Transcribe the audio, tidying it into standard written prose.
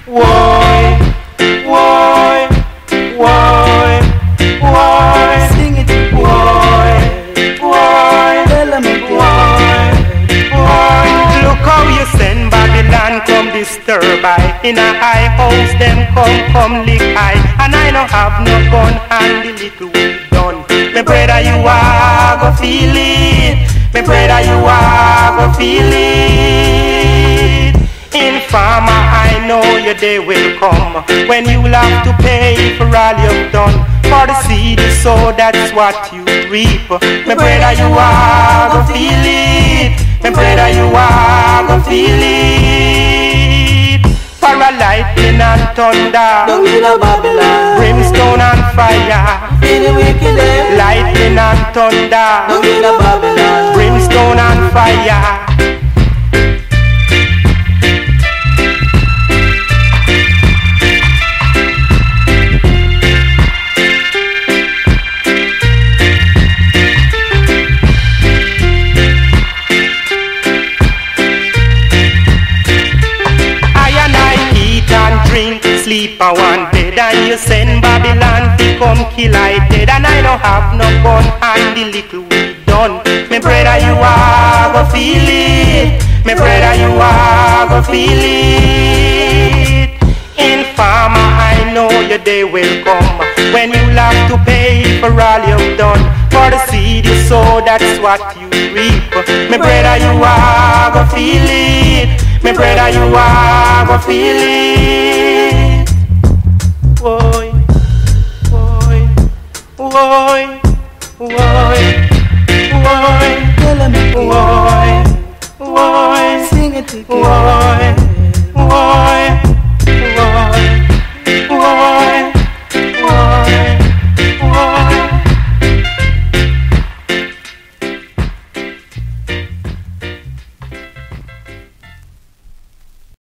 Why, why, why, why? Sing it. Why, Tell 'em again. why? Look how you send Babylon come disturb I. In a high house them come lick I. And I don't have no gun and the little we done. Me brother you are go feel it. Me brother you are go feel it. Informer, I know your day will come when you'll have to pay for all you've done. For the seed you sow, that's what you reap. My brother, you are gonna feel it. My brother, you are gonna feel it. For a lightning and thunder, Down in a Babylon. brimstone and fire. In the wicked end. Lightning and thunder, Down in a Babylon. brimstone and fire. Sleep a one bed and you send Babylon to come kill I dead. And I don't have no gun and the little we done. Me brother you are go feel it. Me brother you are go feel it. Informer, I know your day will come when you'll have to pay for all you've done. For the seed you sow, that's what you reap. Me brother you are go feel it. Me brother you are go feel it. Why, why, why, why, why, Tell 'em again. why, why, Sing it again. why?